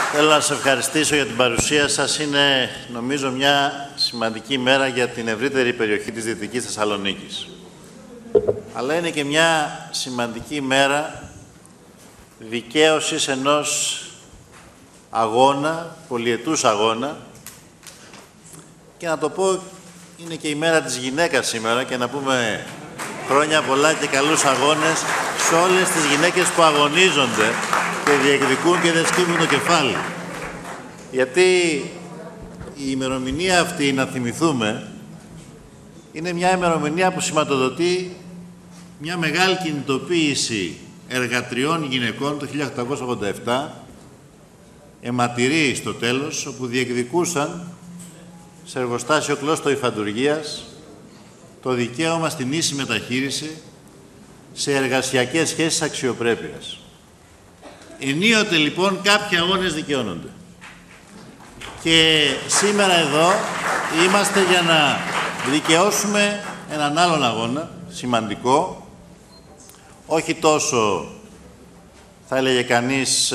Θέλω να σας ευχαριστήσω για την παρουσία σας. Είναι, νομίζω, μια σημαντική μέρα για την ευρύτερη περιοχή της Δυτικής Θεσσαλονίκης. Αλλά είναι και μια σημαντική μέρα δικαίωσης ενός αγώνα, πολυετούς αγώνα. Και να το πω, είναι και η μέρα της γυναίκας σήμερα και να πούμε χρόνια πολλά και καλούς αγώνες σε όλες τις γυναίκες που αγωνίζονται και διεκδικούν και δεν σκύβουν το κεφάλι. Γιατί η ημερομηνία αυτή, να θυμηθούμε, είναι μια ημερομηνία που σηματοδοτεί μια μεγάλη κινητοποίηση εργατριών γυναικών το 1887, αιματηρή στο τέλος, όπου διεκδικούσαν σε εργοστάσιο κλώστο υφαντουργίας το δικαίωμα στην ίση μεταχείριση σε εργασιακές σχέσεις αξιοπρέπειας. Ενίοτε λοιπόν κάποιοι αγώνες δικαιώνονται. Και σήμερα εδώ είμαστε για να δικαιώσουμε έναν άλλον αγώνα, σημαντικό, όχι τόσο, θα έλεγε κανείς,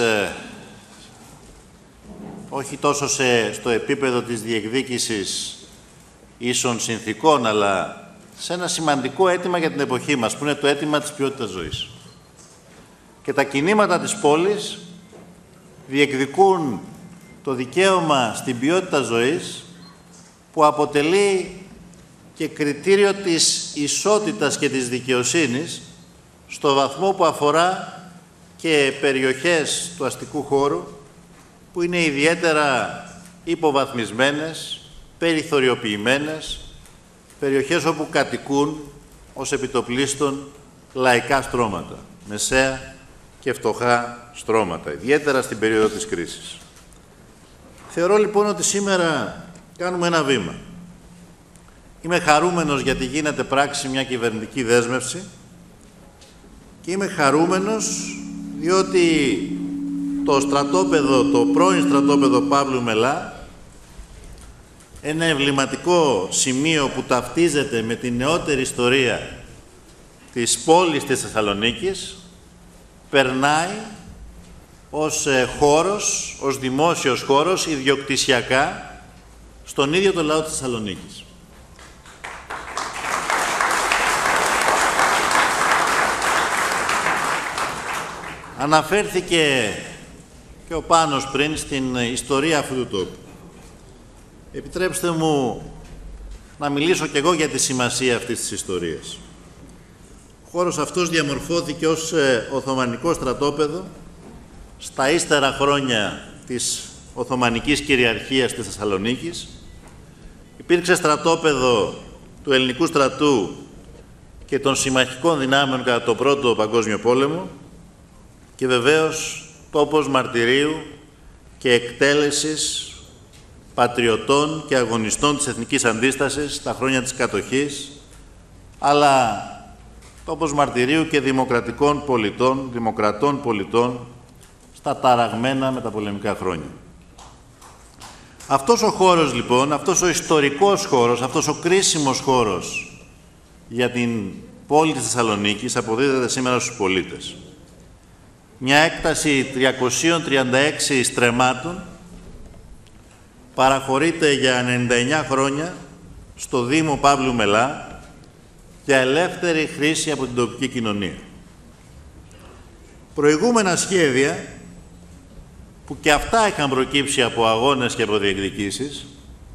όχι τόσο στο επίπεδο της διεκδίκησης ίσων συνθήκων, αλλά σε ένα σημαντικό αίτημα για την εποχή μας, που είναι το αίτημα της ποιότητας ζωής. Και τα κινήματα της πόλης διεκδικούν το δικαίωμα στην ποιότητα ζωής, που αποτελεί και κριτήριο της ισότητας και της δικαιοσύνης στο βαθμό που αφορά και περιοχές του αστικού χώρου που είναι ιδιαίτερα υποβαθμισμένες, περιθωριοποιημένες, περιοχές όπου κατοικούν ως επιτοπλίστων λαϊκά στρώματα, μεσαία και φτωχά στρώματα, ιδιαίτερα στην περίοδο της κρίσης. Θεωρώ λοιπόν ότι σήμερα κάνουμε ένα βήμα. Είμαι χαρούμενος γιατί γίνεται πράξη μια κυβερνητική δέσμευση και είμαι χαρούμενος διότι το στρατόπεδο, το πρώην στρατόπεδο Παύλου Μελά, ένα εμβληματικό σημείο που ταυτίζεται με την νεότερη ιστορία της πόλης της Θεσσαλονίκης, περνάει ως χώρος, ως δημόσιος χώρος, ιδιοκτησιακά, στον ίδιο το λαό της Θεσσαλονίκης. Αναφέρθηκε και ο Πάνος πριν στην ιστορία αυτού του τόπου. Επιτρέψτε μου να μιλήσω κι εγώ για τη σημασία αυτής της ιστορίας. Ο χώρος αυτός διαμορφώθηκε ως Οθωμανικό στρατόπεδο στα ύστερα χρόνια της Οθωμανικής κυριαρχίας της Θεσσαλονίκης. Υπήρξε στρατόπεδο του ελληνικού στρατού και των συμμαχικών δυνάμεων κατά το Πρώτο Παγκόσμιο Πόλεμο και βεβαίως τόπος μαρτυρίου και εκτέλεσης πατριωτών και αγωνιστών της εθνικής αντίστασης στα χρόνια της κατοχής, αλλά τόπος μαρτυρίου και δημοκρατών πολιτών στα ταραγμένα μεταπολεμικά χρόνια. Αυτός ο χώρος λοιπόν, αυτός ο ιστορικός χώρος, αυτός ο κρίσιμος χώρος για την πόλη της Θεσσαλονίκης αποδίδεται σήμερα στους πολίτες. Μια έκταση 336 στρεμμάτων παραχωρείται για 99 χρόνια στο Δήμο Παύλου Μελά για ελεύθερη χρήση από την τοπική κοινωνία. Προηγούμενα σχέδια, που και αυτά είχαν προκύψει από αγώνες και από διεκδικήσεις,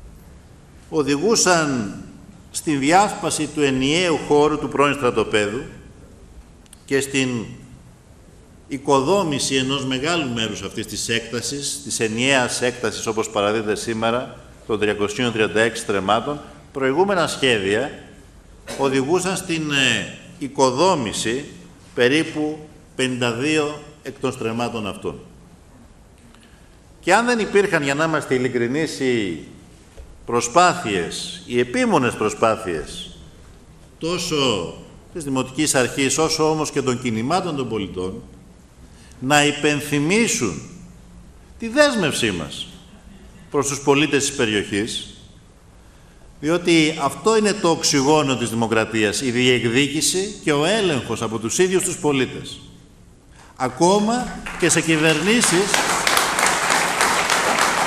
οδηγούσαν στην διάσπαση του ενιαίου χώρου του πρώην στρατοπέδου και στην οικοδόμηση ενός μεγάλου μέρους αυτής της έκτασης, της ενιαίας έκτασης όπως παραδίδεται σήμερα, των 336 στρεμμάτων. Προηγούμενα σχέδια οδηγούσαν στην οικοδόμηση περίπου 52 εκ των στρεμμάτων αυτών. Και αν δεν υπήρχαν, για να είμαστε ειλικρινείς, οι προσπάθειες, οι επίμονες προσπάθειες τόσο της Δημοτικής Αρχής όσο όμως και των κινημάτων των πολιτών να υπενθυμίσουν τη δέσμευσή μας προς τους πολίτες της περιοχής, διότι αυτό είναι το οξυγόνο της δημοκρατίας, η διεκδίκηση και ο έλεγχος από τους ίδιους τους πολίτες. Ακόμα και σε κυβερνήσεις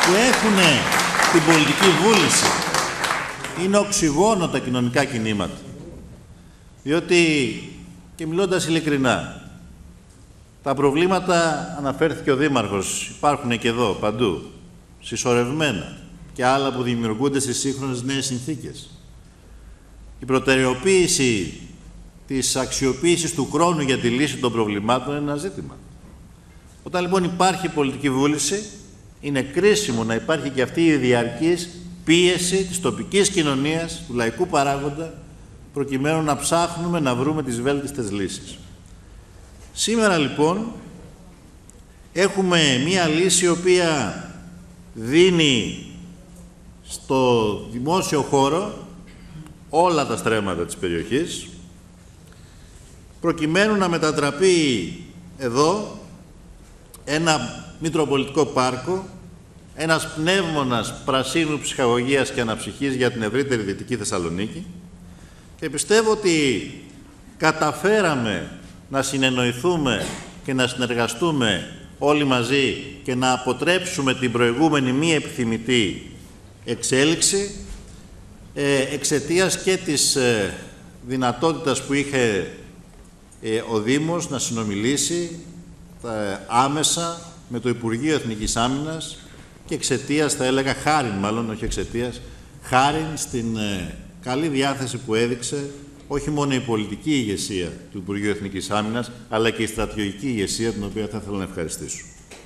που έχουν την πολιτική βούληση. Είναι οξυγόνο τα κοινωνικά κινήματα. Διότι, και μιλώντας ειλικρινά, τα προβλήματα, αναφέρθηκε ο Δήμαρχος, υπάρχουν και εδώ, παντού, συσσωρευμένα και άλλα που δημιουργούνται στις σύγχρονες νέες συνθήκες. Η προτεραιοποίηση της αξιοποίησης του χρόνου για τη λύση των προβλημάτων είναι ένα ζήτημα. Όταν λοιπόν υπάρχει πολιτική βούληση, είναι κρίσιμο να υπάρχει και αυτή η διαρκής πίεση της τοπικής κοινωνίας, του λαϊκού παράγοντα, προκειμένου να ψάχνουμε να βρούμε τις βέλτιστες λύσεις. Σήμερα λοιπόν έχουμε μία λύση η οποία δίνει στο δημόσιο χώρο όλα τα στρέμματα της περιοχής, προκειμένου να μετατραπεί εδώ ένα μητροπολιτικό πάρκο, ένας πνεύμονας πρασίνου ψυχαγωγίας και αναψυχής για την ευρύτερη Δυτική Θεσσαλονίκη, και πιστεύω ότι καταφέραμε να συνεννοηθούμε και να συνεργαστούμε όλοι μαζί και να αποτρέψουμε την προηγούμενη μη επιθυμητή εξέλιξη εξαιτίας και της δυνατότητας που είχε ο Δήμος να συνομιλήσει άμεσα με το Υπουργείο Εθνικής Άμυνας και εξαιτίας, θα έλεγα, χάριν μάλλον, όχι εξαιτίας, χάριν στην καλή διάθεση που έδειξε όχι μόνο η πολιτική ηγεσία του Υπουργείου Εθνικής Άμυνας, αλλά και η στρατιωτική ηγεσία, την οποία θα ήθελα να ευχαριστήσω.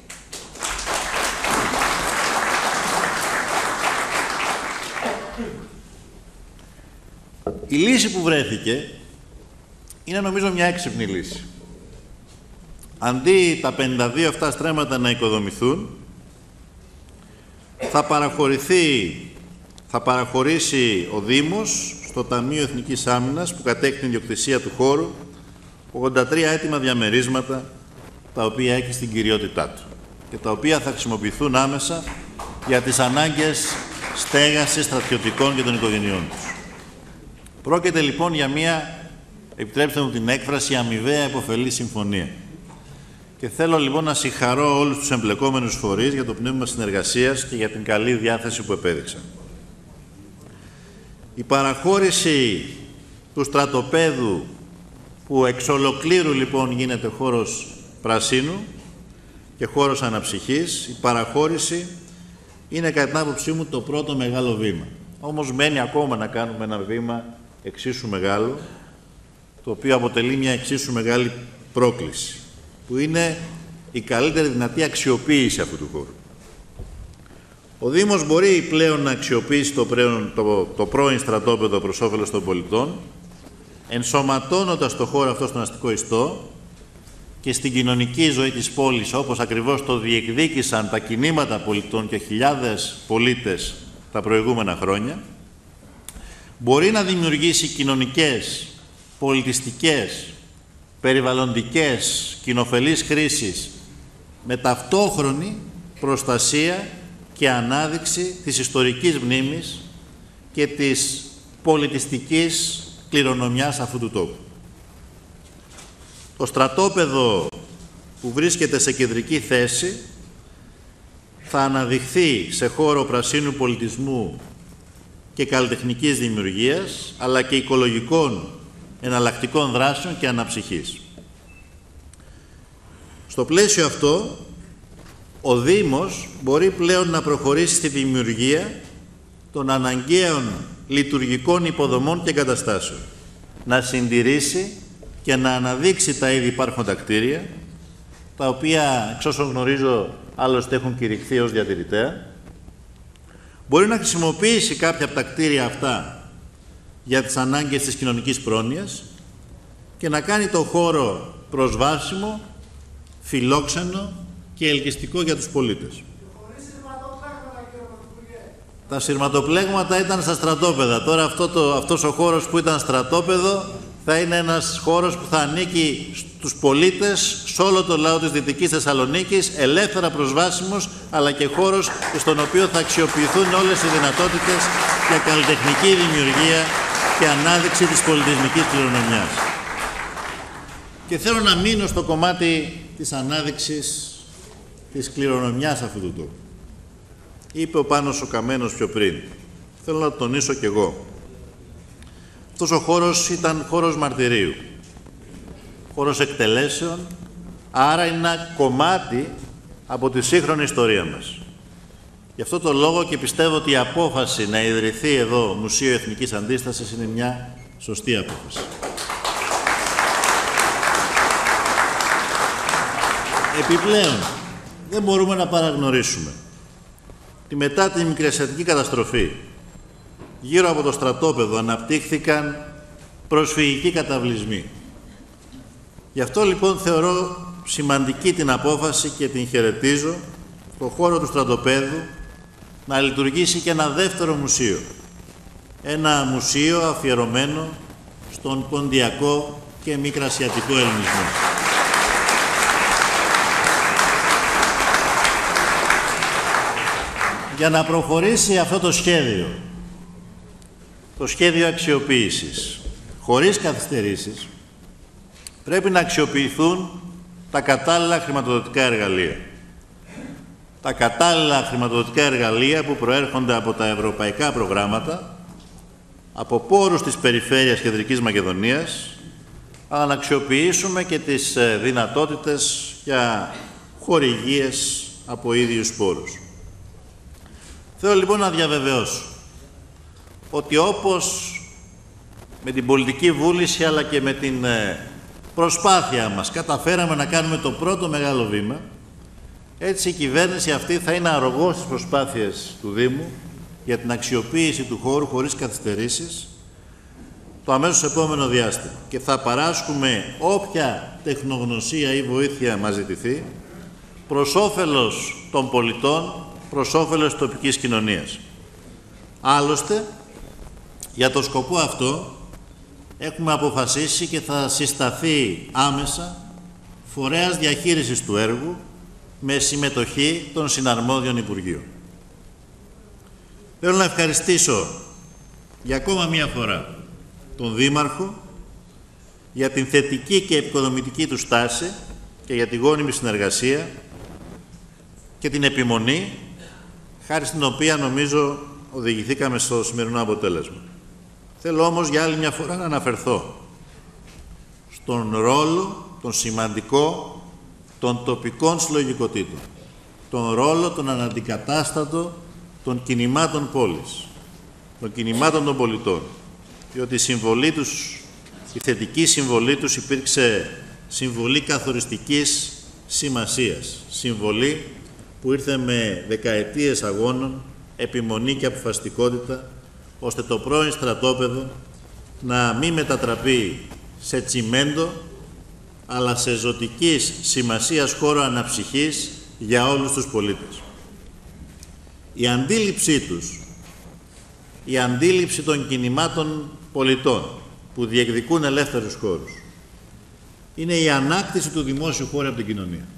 Η λύση που βρέθηκε είναι, νομίζω, μια έξυπνη λύση. Αντί τα 52 αυτά στρέμματα να οικοδομηθούν, θα παραχωρήσει ο Δήμος στο Ταμείο Εθνικής Άμυνας, που κατέχει την ιδιοκτησία του χώρου, 83 έτοιμα διαμερίσματα, τα οποία έχει στην κυριότητά του και τα οποία θα χρησιμοποιηθούν άμεσα για τις ανάγκες στέγασης στρατιωτικών και των οικογενειών τους. Πρόκειται λοιπόν για μια, επιτρέψτε μου την έκφραση, αμοιβαία υποφελή συμφωνία. Και θέλω λοιπόν να συγχαρώ όλους τους εμπλεκόμενους φορείς για το πνεύμα συνεργασίας και για την καλή διάθεση που επέδειξαν. Η παραχώρηση του στρατοπέδου, που εξ ολοκλήρου λοιπόν γίνεται χώρος πρασίνου και χώρος αναψυχής, η παραχώρηση είναι κατά την άποψή μου το πρώτο μεγάλο βήμα. Όμως μένει ακόμα να κάνουμε ένα βήμα εξίσου μεγάλο, το οποίο αποτελεί μια εξίσου μεγάλη πρόκληση, που είναι η καλύτερη δυνατή αξιοποίηση αυτού του χώρου. Ο Δήμος μπορεί πλέον να αξιοποιήσει το πρώην στρατόπεδο προς όφελος των πολιτών, ενσωματώνοντας το χώρο αυτό στον αστικό ιστό και στην κοινωνική ζωή της πόλης, όπως ακριβώς το διεκδίκησαν τα κινήματα πολιτών και χιλιάδες πολίτες τα προηγούμενα χρόνια. Μπορεί να δημιουργήσει κοινωνικές, πολιτιστικές, περιβαλλοντικές, κοινοφελείς χρήσεις με ταυτόχρονη προστασία και ανάδειξη της ιστορικής μνήμης και της πολιτιστικής κληρονομιάς αυτού του τόπου. Το στρατόπεδο, που βρίσκεται σε κεντρική θέση, θα αναδειχθεί σε χώρο πρασίνου πολιτισμού και καλλιτεχνικής δημιουργίας, αλλά και οικολογικών εναλλακτικών δράσεων και αναψυχής. Στο πλαίσιο αυτό, ο Δήμος μπορεί πλέον να προχωρήσει στη δημιουργία των αναγκαίων λειτουργικών υποδομών και εγκαταστάσεων, να συντηρήσει και να αναδείξει τα ήδη υπάρχοντα κτίρια, τα οποία, εξ όσων γνωρίζω, άλλωστε έχουν κηρυχθεί ως διατηρητέα. Μπορεί να χρησιμοποιήσει κάποια από τα κτίρια αυτά για τις ανάγκες της κοινωνικής πρόνοιας και να κάνει το χώρο προσβάσιμο, φιλόξενο και ελκυστικό για τους πολίτες. Τα σειρματοπλέγματα ήταν στα στρατόπεδα. Τώρα αυτός ο χώρος που ήταν στρατόπεδο θα είναι ένας χώρος που θα ανήκει στους πολίτες, σε όλο το λαό της Δυτικής Θεσσαλονίκης, ελεύθερα προσβάσιμος, αλλά και χώρος στον οποίο θα αξιοποιηθούν όλες οι δυνατότητες για καλλιτεχνική δημιουργία και ανάδειξη της πολιτισμικής κληρονομιάς. Και θέλω να μείνω στο κομμάτι της ανάδειξης της κληρονομιάς αυτού του τόπου. είπε ο Πάνος ο Καμένος πιο πριν. Θέλω να το τονίσω κι εγώ. Αυτός ο χώρος ήταν χώρος μαρτυρίου, χώρος εκτελέσεων, άρα είναι ένα κομμάτι από τη σύγχρονη ιστορία μας. Γι' αυτό το λόγο και πιστεύω ότι η απόφαση να ιδρυθεί εδώ Μουσείο Εθνικής Αντίστασης είναι μια σωστή απόφαση. Επιπλέον, δεν μπορούμε να παραγνωρίσουμε ότι μετά τη μικρασιατική καταστροφή γύρω από το στρατόπεδο αναπτύχθηκαν προσφυγικοί καταβλισμοί. Γι' αυτό λοιπόν θεωρώ σημαντική την απόφαση και την χαιρετίζω στον χώρο του στρατοπέδου να λειτουργήσει και ένα δεύτερο μουσείο. Ένα μουσείο αφιερωμένο στον ποντιακό και μικρασιατικό ελληνισμό. Για να προχωρήσει αυτό το σχέδιο αξιοποίησης, χωρίς καθυστερήσεις, πρέπει να αξιοποιηθούν τα κατάλληλα χρηματοδοτικά εργαλεία. Τα κατάλληλα χρηματοδοτικά εργαλεία που προέρχονται από τα ευρωπαϊκά προγράμματα, από πόρους της Περιφέρειας Κεντρικής Μακεδονίας, αλλά να αξιοποιήσουμε και τις δυνατότητες για χορηγίες από ίδιους πόρους. Θέλω λοιπόν να διαβεβαιώσω ότι όπως με την πολιτική βούληση αλλά και με την προσπάθεια μας καταφέραμε να κάνουμε το πρώτο μεγάλο βήμα, έτσι η κυβέρνηση αυτή θα είναι αρρωγός στις προσπάθειες του Δήμου για την αξιοποίηση του χώρου χωρίς καθυστερήσεις το αμέσως επόμενο διάστημα και θα παράσχουμε όποια τεχνογνωσία ή βοήθεια μας ζητηθεί προς όφελος των πολιτών, προς όφελος της τοπικής κοινωνίας. Άλλωστε, για το σκοπό αυτό έχουμε αποφασίσει και θα συσταθεί άμεσα φορέας διαχείρισης του έργου με συμμετοχή των συναρμόδιων Υπουργείων. Θέλω να ευχαριστήσω για ακόμα μία φορά τον Δήμαρχο για την θετική και επικοδομητική του στάση και για τη γόνιμη συνεργασία και την επιμονή, χάρη στην οποία νομίζω οδηγηθήκαμε στο σημερινό αποτέλεσμα. Θέλω όμως για άλλη μια φορά να αναφερθώ στον ρόλο, τον σημαντικό, των τοπικών συλλογικοτήτων, τον ρόλο, τον αναντικατάστατο των κινημάτων πόλης, των κινημάτων των πολιτών, διότι η συμβολή τους, η θετική συμβολή τους υπήρξε συμβολή καθοριστικής σημασίας, συμβολή που ήρθε με δεκαετίες αγώνων, επιμονή και αποφασιστικότητα, ώστε το πρώην στρατόπεδο να μην μετατραπεί σε τσιμέντο, αλλά σε ζωτικής σημασίας χώρο αναψυχής για όλους τους πολίτες. Η αντίληψή τους, η αντίληψη των κινημάτων πολιτών που διεκδικούν ελεύθερους χώρους, είναι η ανάκτηση του δημόσιου χώρου από την κοινωνία.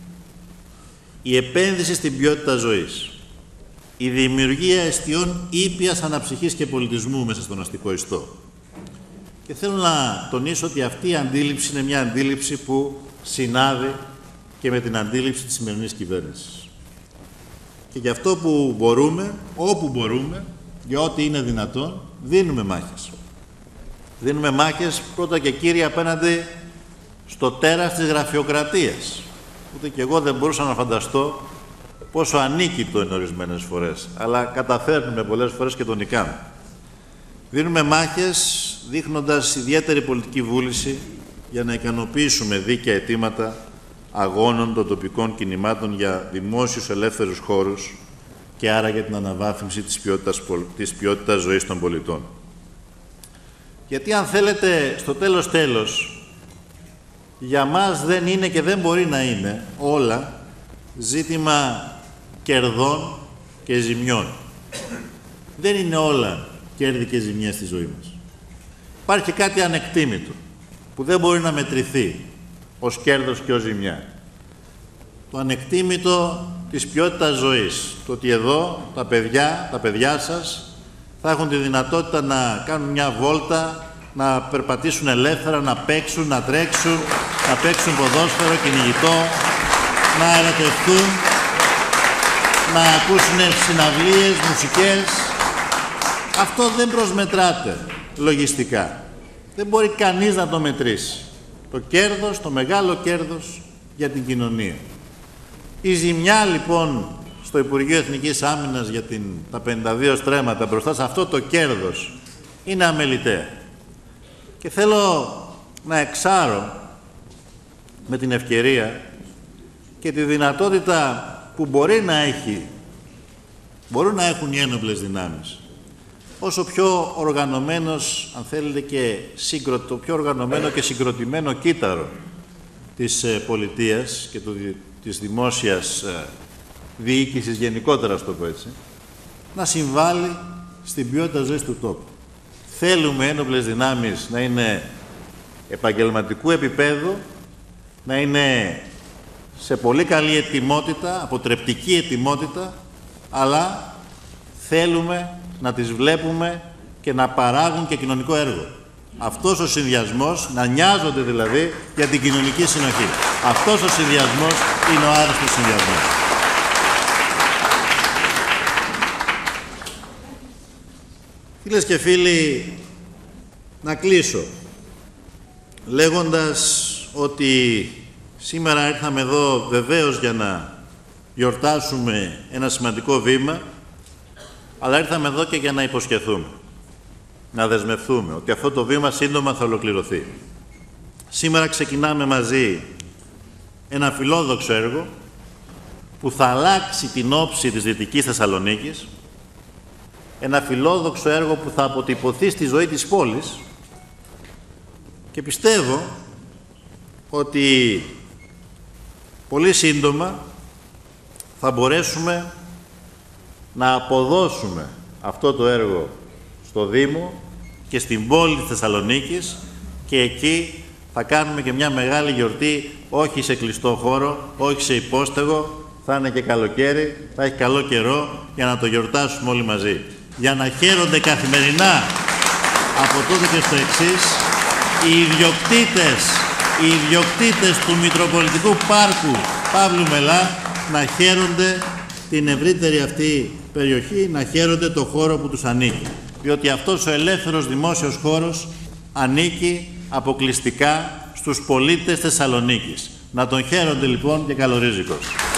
Η επένδυση στην ποιότητα ζωής, η δημιουργία εστιών ήπιας αναψυχής και πολιτισμού μέσα στον αστικό ιστό. Και θέλω να τονίσω ότι αυτή η αντίληψη είναι μια αντίληψη που συνάδει και με την αντίληψη της σημερινής κυβέρνησης. Και γι' αυτό που μπορούμε, όπου μπορούμε, για ό,τι είναι δυνατόν, δίνουμε μάχες. Δίνουμε μάχες πρώτα και κύρια απέναντι στο τέρας της γραφειοκρατίας. Ούτε και εγώ δεν μπορούσα να φανταστώ πόσο ανίκητο είναι ορισμένες φορές, αλλά καταφέρνουμε πολλές φορές και το νικάμε. Δίνουμε μάχες δείχνοντας ιδιαίτερη πολιτική βούληση για να ικανοποιήσουμε δίκαια αιτήματα αγώνων των τοπικών κινημάτων για δημόσιους ελεύθερους χώρους και άρα για την αναβάθμιση της ποιότητας ζωής των πολιτών. Γιατί αν θέλετε, στο τέλος, για μας δεν είναι και δεν μπορεί να είναι όλα ζήτημα κερδών και ζημιών. Δεν είναι όλα κέρδη και ζημιές στη ζωή μας. Υπάρχει κάτι ανεκτήμητο που δεν μπορεί να μετρηθεί ως κέρδος και ως ζημιά. Το ανεκτήμητο της ποιότητας ζωής. Το ότι εδώ τα παιδιά σας θα έχουν τη δυνατότητα να κάνουν μια βόλτα, να περπατήσουν ελεύθερα, να παίξουν, να τρέξουν, να παίξουν ποδόσφαιρο, κυνηγητό, να ερωτευτούν, να ακούσουν συναυλίες, μουσικές. Αυτό δεν προσμετράται λογιστικά. Δεν μπορεί κανείς να το μετρήσει. Το κέρδος, το μεγάλο κέρδος για την κοινωνία. Η ζημιά λοιπόν στο Υπουργείο Εθνικής Άμυνας για τα 52 στρέμματα μπροστά σε αυτό το κέρδος είναι αμεληταία. Και θέλω να εξάρω με την ευκαιρία και τη δυνατότητα που μπορούν να έχουν οι ένοπλες δυνάμεις. Όσο πιο οργανωμένος, αν θέλετε, και το πιο οργανωμένο και συγκροτημένο κύτταρο της πολιτείας και της δημόσιας διοίκησης γενικότερα, στο πω έτσι, να συμβάλλει στην ποιότητα ζωής του τόπου. Θέλουμε ένοπλες δυνάμεις να είναι επαγγελματικού επίπεδου, να είναι σε πολύ καλή ετοιμότητα, αποτρεπτική ετοιμότητα, αλλά θέλουμε να τις βλέπουμε και να παράγουν και κοινωνικό έργο. Αυτός ο συνδυασμός, να νοιάζονται δηλαδή για την κοινωνική συνοχή. Αυτός ο συνδυασμός είναι ο άριστος συνδυασμός. Φίλες και φίλοι, να κλείσω λέγοντας ότι σήμερα ήρθαμε εδώ βεβαίως για να γιορτάσουμε ένα σημαντικό βήμα, αλλά ήρθαμε εδώ και για να υποσχεθούμε, να δεσμευτούμε ότι αυτό το βήμα σύντομα θα ολοκληρωθεί. Σήμερα ξεκινάμε μαζί ένα φιλόδοξο έργο που θα αλλάξει την όψη της Δυτικής Θεσσαλονίκης, ένα φιλόδοξο έργο που θα αποτυπωθεί στη ζωή της πόλης και πιστεύω ότι πολύ σύντομα θα μπορέσουμε να αποδώσουμε αυτό το έργο στο Δήμο και στην πόλη της Θεσσαλονίκης και εκεί θα κάνουμε και μια μεγάλη γιορτή, όχι σε κλειστό χώρο, όχι σε υπόστεγο, θα είναι και καλοκαίρι, θα έχει καλό καιρό για να το γιορτάσουμε όλοι μαζί. Για να χαίρονται καθημερινά από τότε και στο εξής οι ιδιοκτήτες του Μητροπολιτικού Πάρκου Παύλου Μελά να χαίρονται την ευρύτερη αυτή περιοχή, να χαίρονται το χώρο που τους ανήκει. Διότι αυτός ο ελεύθερος δημόσιος χώρος ανήκει αποκλειστικά στους πολίτες Θεσσαλονίκης. Να τον χαίρονται λοιπόν και καλορίζικος.